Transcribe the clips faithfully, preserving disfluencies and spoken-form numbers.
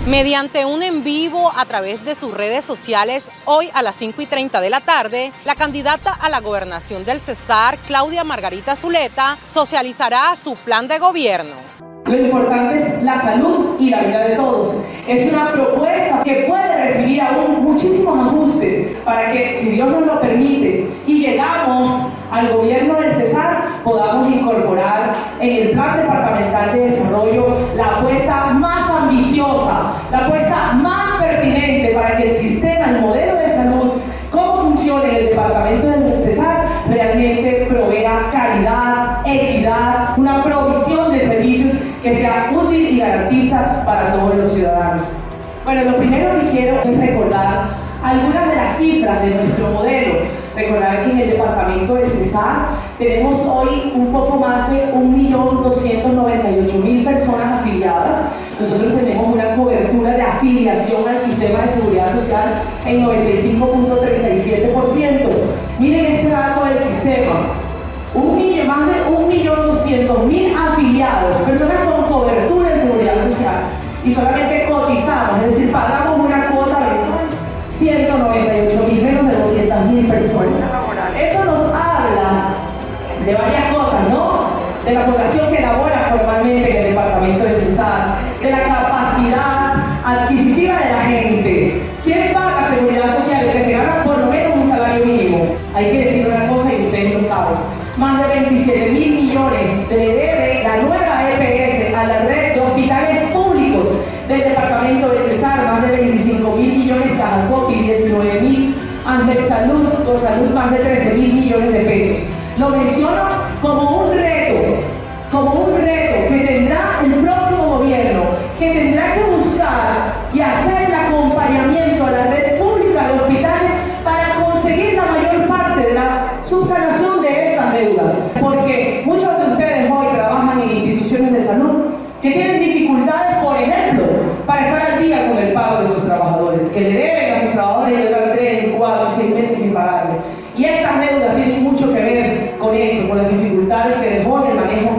Mediante un en vivo a través de sus redes sociales, hoy a las cinco y treinta de la tarde, la candidata a la gobernación del Cesar, Claudia Margarita Zuleta, socializará su plan de gobierno. Lo importante es la salud y la vida de todos. Es una propuesta que puede recibir aún muchísimos ajustes para que, si Dios nos lo permite, y llegamos al gobierno del Cesar, podamos incorporar en el Plan Departamental de Desarrollo la apuesta más ambiciosa, la apuesta más pertinente para que el sistema, el modelo de salud, cómo funciona en el departamento del Cesar, realmente provea calidad, equidad, una provisión de servicios que sea útil y garantista para todos los ciudadanos. Bueno, lo primero que quiero es recordar algunas de las cifras de nuestro modelo. Recordar que en el departamento del Cesar tenemos hoy un poco más de un millón doscientos noventa y ocho mil personas afiliadas. Nosotros tenemos una cobertura de afiliación al sistema de seguridad social en noventa y cinco punto treinta y siete por ciento. Miren este dato del sistema. Un millón, más de un millón doscientos mil afiliados, personas con cobertura en seguridad social, y solamente cotizamos, es decir, pagamos una cuota mensual, ciento noventa y ocho mil, menos de doscientas mil personas. Eso nos habla de varias cosas, ¿no? De la población que labora formalmente en el departamento del Cesar, de la capacidad adquisitiva de la gente. ¿Quién paga seguridad social? El que se gana por lo menos un salario mínimo. Hay que decir una cosa y ustedes lo saben. Más de veintisiete mil millones le debe la nueva E P S a la red de hospitales públicos del departamento del Cesar, más de veinticinco mil millones Cajacopi, diecinueve mil Ángel Salud, con Salud más de trece mil millones de pesos. Lo menciono como un reto, como un reto que tendrá el próximo gobierno, que tendrá que buscar y hacer el acompañamiento a la red pública de hospitales para conseguir la mayor parte de la subsanación de estas deudas. Porque muchos de ustedes hoy trabajan en instituciones de salud que tienen dificultades, por ejemplo, para estar al día con el pago de sus trabajadores, que le deben a sus trabajadores y llevan tres, cuatro, seis meses sin pagarle. Y estas deudas tienen mucho que ver con eso, con las dificultades que dejó en el manejo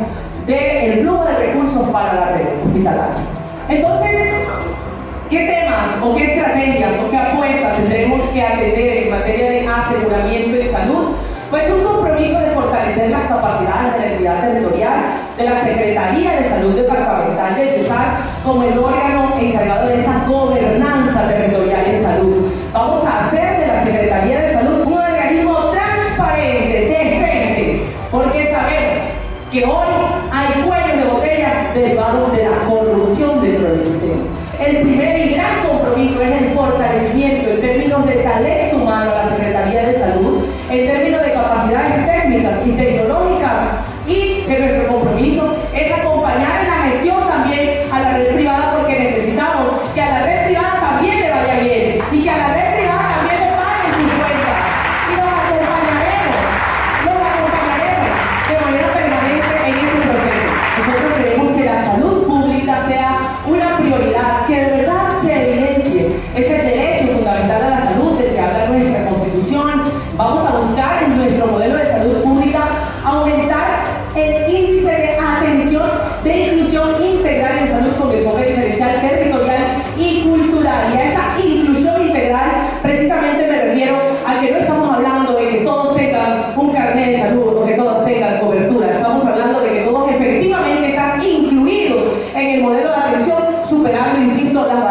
del flujo de recursos para la red hospitalaria. Entonces, ¿qué temas o qué estrategias o qué apuestas tendremos que atender en materia de aseguramiento y de salud? Pues un compromiso de fortalecer las capacidades de la entidad territorial, de la Secretaría de Salud Departamental del Cesar, como el órgano encargado de esa gobernanza territorial en salud. Vamos a hacer de la Secretaría de Salud un organismo transparente, decente, porque sabemos que hoy hay cuellos de botella derivados de la corrupción dentro del sistema. El primer y gran compromiso es el fortalecimiento en términos de talento humano a la Secretaría de Salud, en términos de capacidades técnicas y tecnológicas, y que nuestro compromiso es acompañar en la gestión también a la red privada, porque necesitamos que a la red privada también le vaya bien y que a la red privada también le paguen sus cuentas. Y los acompañaremos, los acompañaremos de manera permanente en este proceso. Nosotros queremos que la salud pública sea una prioridad, que de verdad se evidencie ese derecho fundamental a la salud del que habla nuestra Constitución. Vamos a buscar en nuestro modelo de salud pública aumentar el índice de atención de inclusión integral en salud con enfoque diferencial territorial y cultural. Y a esa inclusión integral precisamente me refiero a que no estamos hablando de que todos tengan un carnet de salud o que todos tengan cobertura. Estamos hablando de que todos efectivamente están incluidos en el modelo de atención, superando, insisto, las